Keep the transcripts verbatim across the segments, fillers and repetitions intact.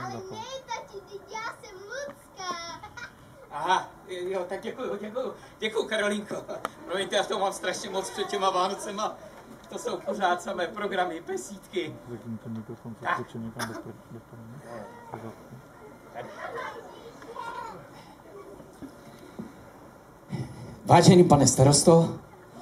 Ale ne, tati, teď já jsem Lucka. Aha, jo, tak děkuju, děkuju, děkuju, Karolínko. Promiňte, já to mám strašně moc před těma Vánocema. To jsou pořád samé programy, pesítky. Řekni ten mikrofon, co skočí někam do toho. Vážený pane starosto,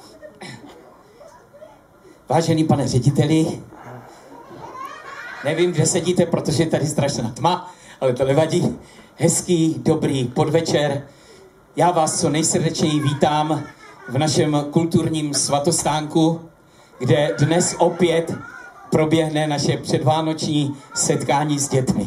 vážený pane řediteli, nevím, kde sedíte, protože je tady strašná tma, ale to nevadí. Hezký, dobrý podvečer. Já vás co nejsrdečněji vítám v našem kulturním svatostánku, kde dnes opět proběhne naše předvánoční setkání s dětmi.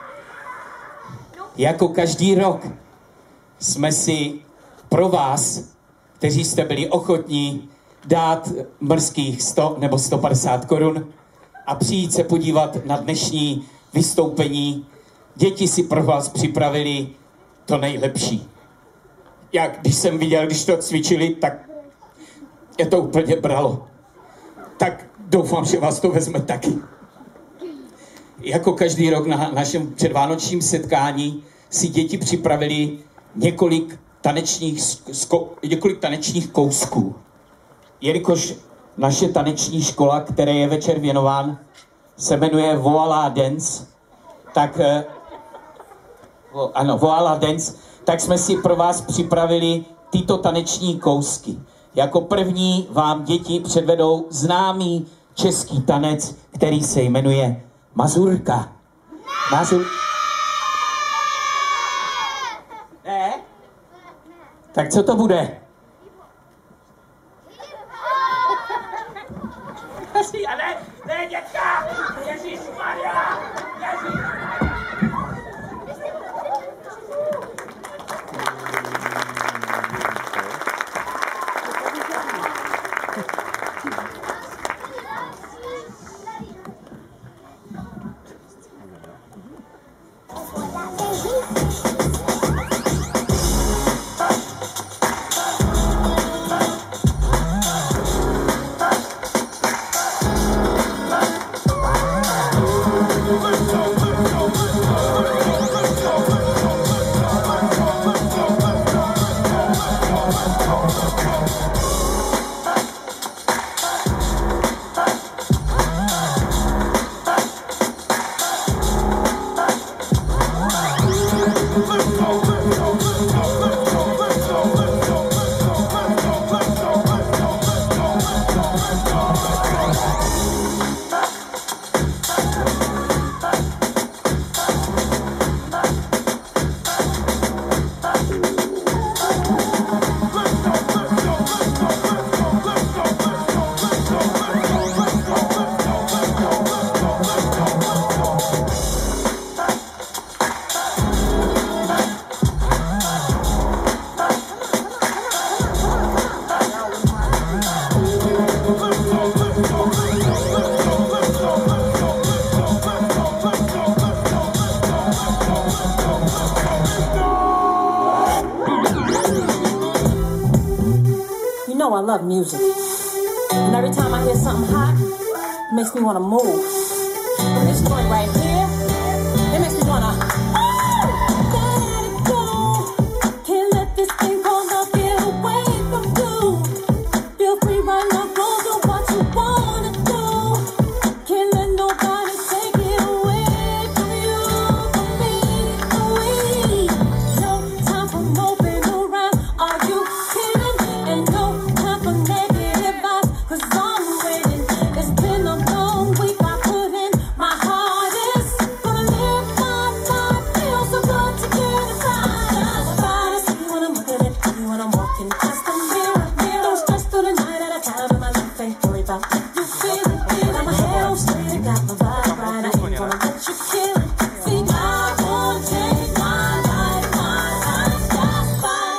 Jako každý rok jsme si pro vás, kteří jste byli ochotní dát mrzkých sto nebo sto padesát korun a přijít se podívat na dnešní vystoupení, děti si pro vás připravili to nejlepší. Jak když jsem viděl, když to cvičili, tak je to úplně bralo. Tak doufám, že vás to vezme taky. Jako každý rok na našem předvánočním setkání si děti připravili několik tanečních, sko, několik tanečních kousků. Jelikož naše taneční škola, které je večer věnován, se jmenuje Voila Dance, tak ano, Voila Dance, tak jsme si pro vás připravili tyto taneční kousky. Jako první vám děti předvedou známý český tanec, který se jmenuje Mazurka. Mazur... Ne? Tak co to bude? A ne, ne, dětka! Ježišmarja! Ježišmarja! I love music, and every time I hear something hot, it makes me want to move. And this joint right here, it makes me want to, oh, let it go. Can't let this thing called love get away from you. Feel free right now, go do what you wanna do. Can't let nobody take it away from you, from me, from me. No time for moping around, are you kidding? And no negative vibes, cause I'm waiting. It's been a long week, I put in my hardest. Gonna live my life, feel so good to get inside. About it, see when I'm looking at you, when I'm walking past the mirror, mirror. Don't stress through the night at a time in my life, ain't worry about it. You feel it, feel it, my head on straight, I got my vibe right, I ain't gonna let you kill it. See, I won't change my life, my life just fine.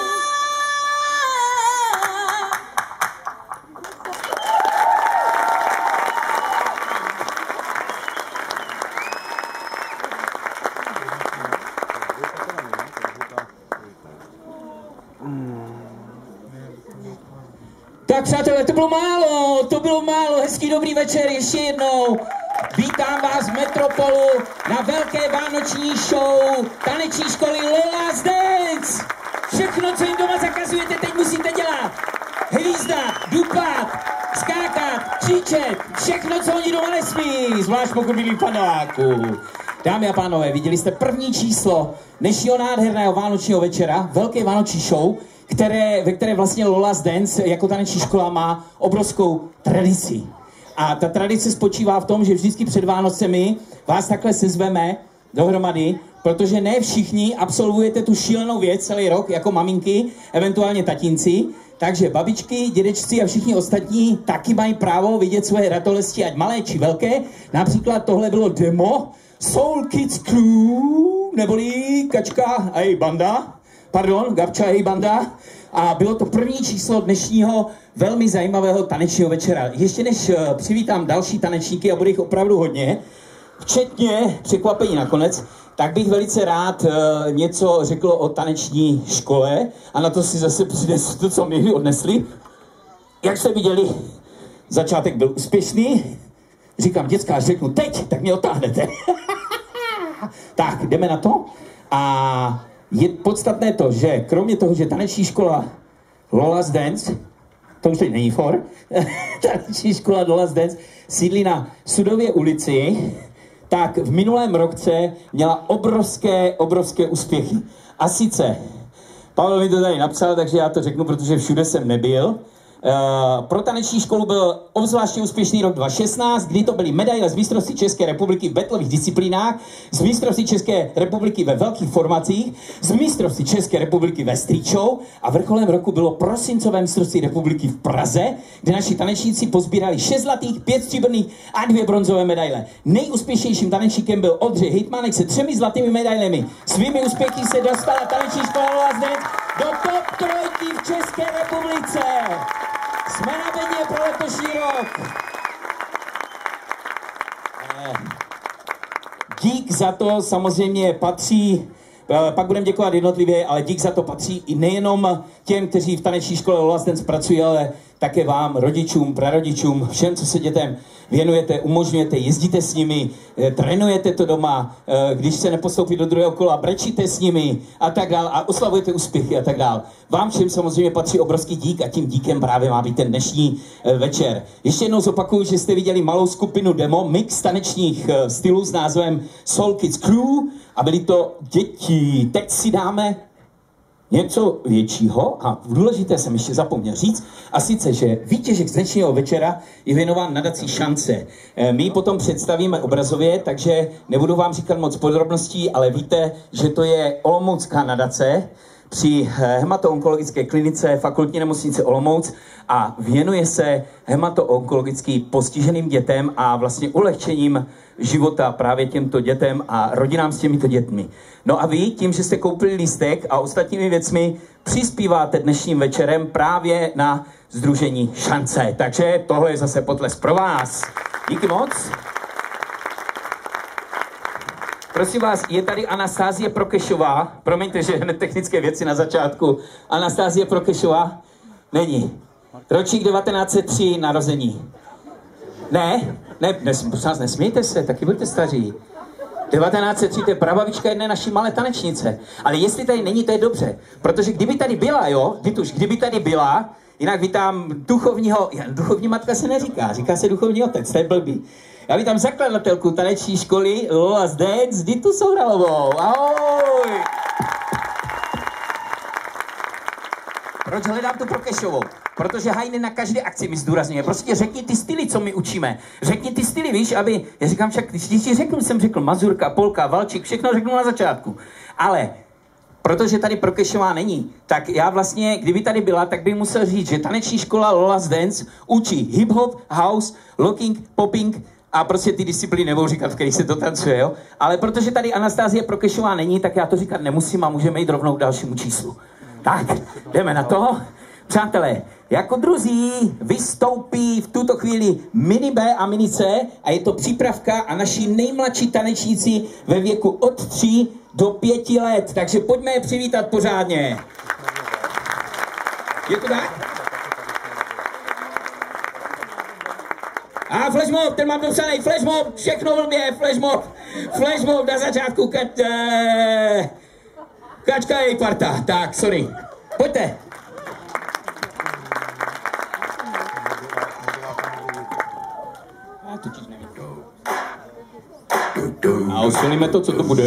Tak přátelé, to bylo málo, to bylo málo, hezký dobrý večer ještě jednou. Vítám Vítám vás v Metropolu na velké vánoční show taneční školy Lola's Dance. Všechno, co jim doma zakazujete, teď musíte dělat. Hvízdat, dupat, skákat, křičet, všechno, co oni doma nesmí, zvlášť pokud byli paneláku. Dámy a pánové, viděli jste první číslo dnešního nádherného vánočního večera, velké vánoční show, které, ve které vlastně Lola's Dance jako taneční škola má obrovskou tradici. A ta tradice spočívá v tom, že vždycky před Vánocemi vás takhle sezveme dohromady, protože ne všichni absolvujete tu šílenou věc celý rok, jako maminky, eventuálně tatínci. Takže babičky, dědečci a všichni ostatní taky mají právo vidět svoje ratolesti, ať malé či velké. Například tohle bylo demo Soul Kids Crew, neboli Kačka a její banda. Pardon, Gabča a její banda. A bylo to první číslo dnešního velmi zajímavého tanečního večera. Ještě než přivítám další tanečníky, a bude jich opravdu hodně, včetně překvapení nakonec, tak bych velice rád uh, něco řekl o taneční škole a na to si zase přinesu to, co mi odnesli. Jak jste viděli, začátek byl úspěšný. Říkám, děcka, až řeknu teď, tak mě otáhnete. Tak, jdeme na to. A je podstatné to, že kromě toho, že taneční škola Lola's Dance, to už teď není for, taneční škola Lola's Dance sídlí na Sudově ulici, tak v minulém roce měla obrovské, obrovské úspěchy. A sice, Pavel mi to tady napsal, takže já to řeknu, protože všude jsem nebyl. Uh, pro taneční školu byl obzvláště úspěšný rok dva tisíce šestnáct, kdy to byly medaile z mistrovství České republiky v betlových disciplínách, z mistrovství České republiky ve velkých formacích, z mistrovství České republiky ve street show a vrcholem roku bylo prosincové mistrovství republiky v Praze, kde naši tanečníci pozbírali šest zlatých, pět stříbrných a dvě bronzové medaile. Nejúspěšnějším tanečníkem byl Oldřich Hejtmanek se třemi zlatými medailemi. Svými úspěchy se dostala taneční škola Lola's Dance do top trojky v České republice. Jsme na bedně pro letošní rok. Dík za to samozřejmě patří, pak budeme děkovat jednotlivě, ale dík za to patří i nejenom těm, kteří v taneční škole Lola's Dance pracují, ale také vám, rodičům, prarodičům, všem, co se dětem věnujete, umožňujete, jezdíte s nimi, trénujete to doma, když se nepostoupí do druhého kola, brečíte s nimi a tak dál a oslavujete úspěchy a tak dál. Vám všem samozřejmě patří obrovský dík a tím díkem právě má být ten dnešní večer. Ještě jednou zopakuju, že jste viděli malou skupinu demo, mix tanečních stylů s názvem Soul Kids Crew a byly to děti. Teď si dáme něco většího a důležité jsem ještě zapomněl říct, a sice, že výtěžek z dnešního večera je věnován nadací Šance. My ji potom představíme obrazově, takže nebudu vám říkat moc podrobností, ale víte, že to je olomoucká nadace při hematoonkologické klinice Fakultní nemocnice Olomouc a věnuje se hematoonkologicky postiženým dětem a vlastně ulehčením života právě těmto dětem a rodinám s těmito dětmi. No a vy, tím, že jste koupili lístek a ostatními věcmi, přispíváte dnešním večerem právě na sdružení Šance. Takže tohle je zase potlesk pro vás. Díky moc. Prosím vás, je tady Anastázie Prokešová. Promiňte, že hned technické věci na začátku. Anastázie Prokešová? Není. Ročník devatenáct set tři narození. Ne? Ne, nes, prosím, nesmějte se, taky buďte staří. devatenáct set tři, to je prababička jedné naší malé tanečnice. Ale jestli tady není, to je dobře. Protože kdyby tady byla, jo, Vituš, kdyby tady byla, jinak vítám duchovního, duchovní matka se neříká, říká se duchovní otec, to je blbý. Já vítám zakladatelku taneční školy Lola's Dance, Ditu Souhralovou. Ahoj! Proč hledám tu Prokešovou? Protože Hajny na každé akci mi zdůrazňuje. Prostě řekni ty styly, co my učíme. Řekni ty styly, víš, aby... Já říkám však, když ti řeknu, jsem řekl mazurka, polka, valčík, všechno řeknu na začátku. Ale protože tady Prokešová není, tak já vlastně, kdyby tady byla, tak bych musel říct, že taneční škola Lola's Dance učí hip-hop, house, locking, popping a prostě ty disciplíny nebudou říkat, v kterých se to tancuje, jo? Ale protože tady Anastázie Prokešová není, tak já to říkat nemusím a můžeme jít rovnou k dalšímu číslu. Tak, jdeme na to. Přátelé, jako druzí vystoupí v tuto chvíli Mini B a Mini C a je to přípravka a naši nejmladší tanečníci ve věku od tří do pěti let. Takže pojďme je přivítat pořádně. Je to tak? A flashmob, ten mám dopsaný, flashmob, všechno blbě, flashmob, flashmob na začátku, kač, uh, kačka její parta, tak, sorry, pojďte. Já totiž nevím. A osvolíme to, co to bude.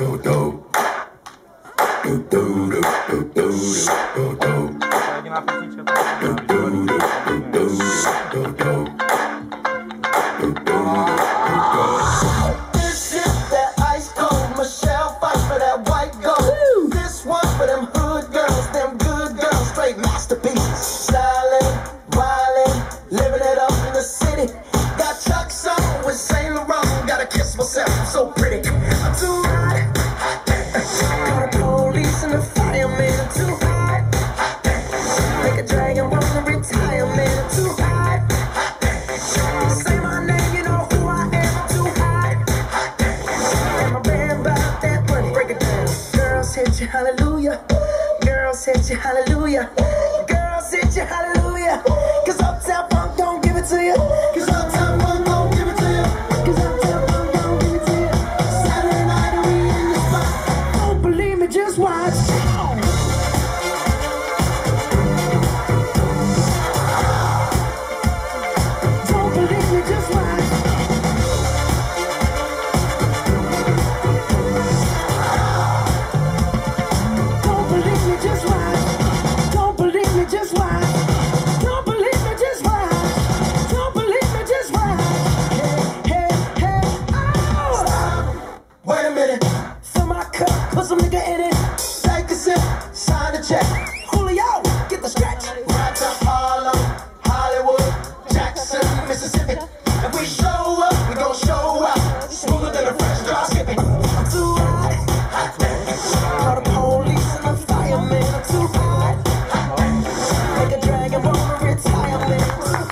This is that ice cold Michelle fight for that white gold. This one for them hood girls, them good girls, straight masterpieces. Styling, wildin', living it up in the city. Got Chuck's on with Saint Laurent. Gotta kiss myself, I'm so pretty. I'm too hot. Call the police and the fireman. I'm too hot. Make a dragon wanna retire, man. I'm too hot. Say my name, you know who I am. I'm too hot. And my band about that money. Break it down. Girls hit you, hallelujah. Girls hit you, hallelujah. Girls hit you, hallelujah. Cause Uptown Funk don't give it to you. Cause Uptown Funk don't give it to you. Cause Uptown Funk don't give it to you. Saturday night and we in the spot. Don't believe me, just watch. Don't believe me, just watch. Don't believe me, just watch. Don't believe me, just watch. Don't believe me, just watch. Don't believe me, just watch. Hey, hey, hey, oh! Stop. Wait a minute. Fill my cup, put some nigga in it. Take a sip, sign the check. Julio, get the stretch. Right to Harlem, Hollywood, Jackson, Mississippi. If we show up, we gon' show out. Smoother than a fresh drop skipping. I'm too hot. Call the police and the fireman. I'm too hot. Make a dragon wanna retire, man.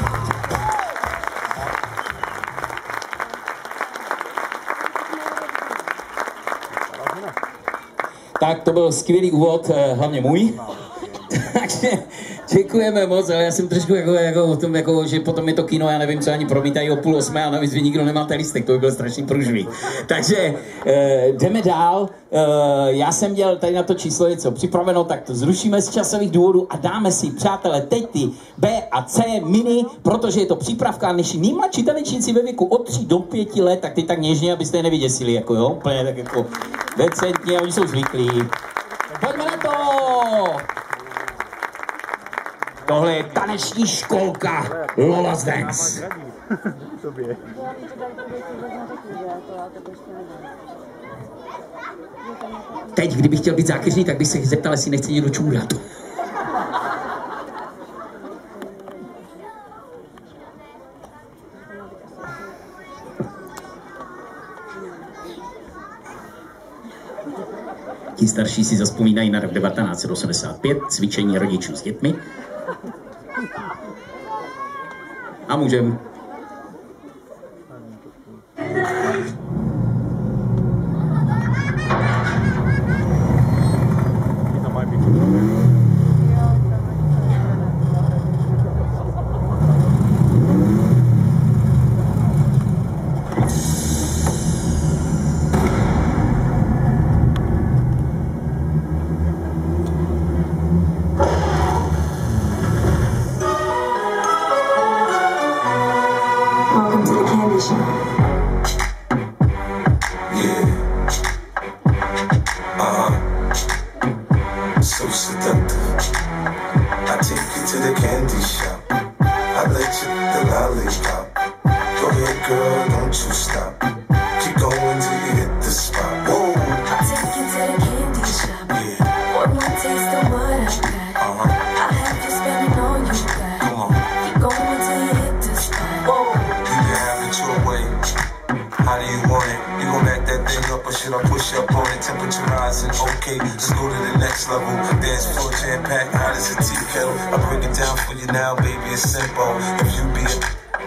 Tak to byl skvělý úvod, hlavně můj. Takže děkujeme moc, ale já jsem trošku jako, jako o tom, jako, že potom je to kino, já nevím, co ani promítají o půl osmé a navíc vy nikdo nemáte lístek, to by byl strašný průžvý. Takže eh, jdeme dál. Eh, já jsem dělal tady na to číslo něco připraveno, tak to zrušíme z časových důvodů a dáme si, přátelé, teď ty B a C mini, protože je to přípravka, než nejmladší tanečníci ve věku od tří do pěti let, tak ty tak něžně, abyste je nevyděsili, jako jo, úplně tak jako decentně, oni jsou zvyklí. Pojďme na to! Tohle je taneční školka Lola's Dance. Teď, kdybych chtěl být zákeřný, tak bych se zeptal, jestli nechce někdo čůrat. Ti starší si zazpomínají na rok devatenáct set osmdesát pět, cvičení rodičů s dětmi. A můžem.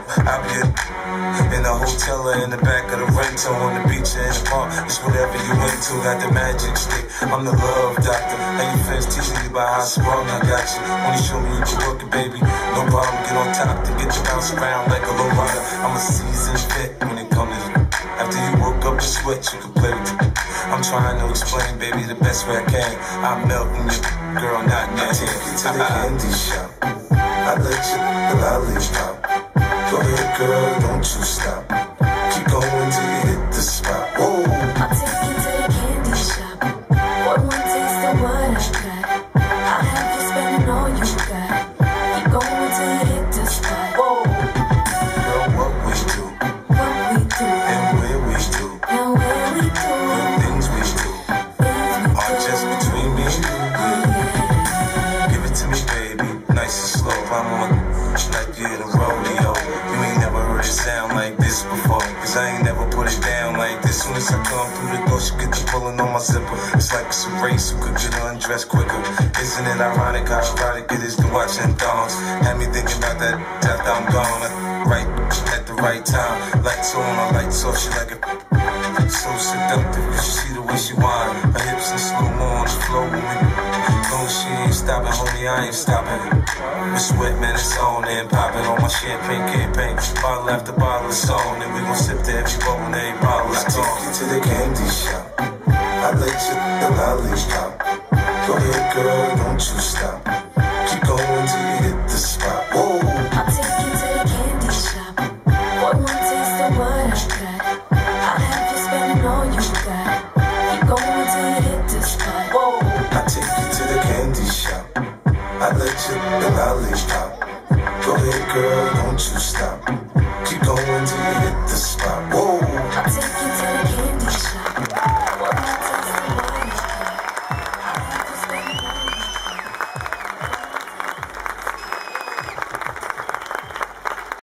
I'll be in the hotel or in the back of the rental, on the beach or in the park. It's whatever you into. Got the magic stick. I'm the love doctor. How you fans teasing you about how strong I got you. Only show me you can work it, baby. No problem. Get on top to get to bounce around like a low rider. I'm a seasoned vet when it comes to you. After you woke up and sweat, you can play with it. I'm trying to explain, baby, the best way I can. I'm melting your girl, not now. Take you to the candy shop. I let you the lollipop. Go ahead, girl, don't you stop. Keep going till you hit the spot. Whoa. I'll take you to the candy shop. For one taste of what I got, I'll have you spending all you got. Keep going till you hit the spot. Whoa. Girl, what we do, What we do, and where we do, and where we do, the things we do, things we are just between me and you. Yeah. Give it to me, baby, nice and slow. I'm on like you're the rodeo. You ain't never heard it sound like this before, cause I ain't never put it down like this. Soon as I come through the door, she get the pulling on my zipper. It's like it's a race, who could get undressed quicker. Isn't it ironic how erotic it is to watching thongs? Had me thinking about that after I'm gone. Right at the right time, lights on, her lights off, she like it so seductive. You should see the way she whine, her hips in slow-mo on the floor with me. No, she ain't stopping, homie, I ain't stopping. The sweat, man, it's on and popping on my champagne campaign. Bottle after bottle is on, and we gon' sip to every bubble and every bottle is gone. I take you to the candy shop. I let you the lollipop. Go ahead, girl, don't you stop. Keep going till you hit the spot. Whoa. I'll take you to the candy shop. For one taste of what I got, I'll have you spending all you got. Keep going till you hit the spot. Whoa. I take you to the candy shop. I let you the lollipop. Go ahead, girl, don't you stop.